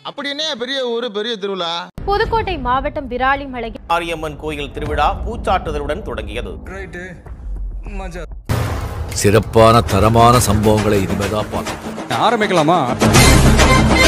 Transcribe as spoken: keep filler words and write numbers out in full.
அப்படின்னே பெரிய ஊரு பெரிய திருவிழா. புதுக்கோட்டை மாவட்டம் விராலிமலை மாரியம்மன் கோயில் திருவிழா பூச்சாட்டுதலுடன் தொடங்கியது. சிறப்பான தரமான சம்பவங்களை இனிமேதான் பார்க்க ஆரம்பிக்கலாமா?